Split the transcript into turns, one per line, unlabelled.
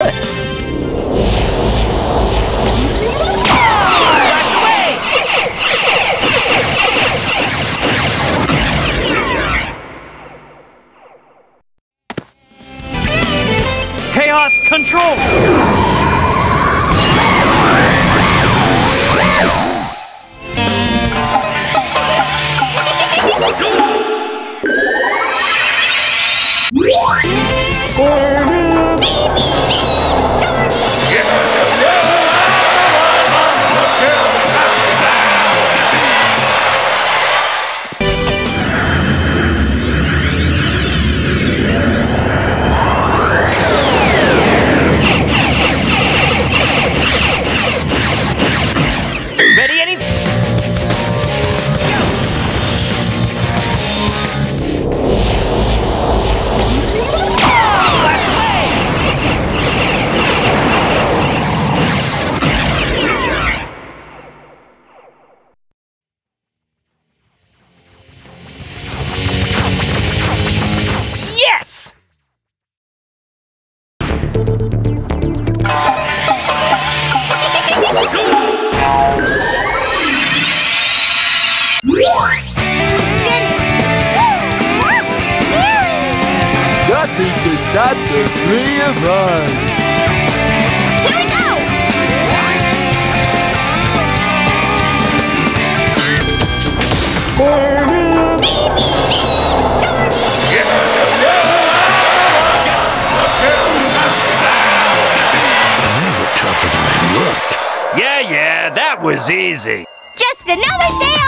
what?
Chaos control! Ready, any? Yes!
Nothing to stop the three of us.
Here we go!
They were tougher than they looked.
Yeah, that was easy.
Just another day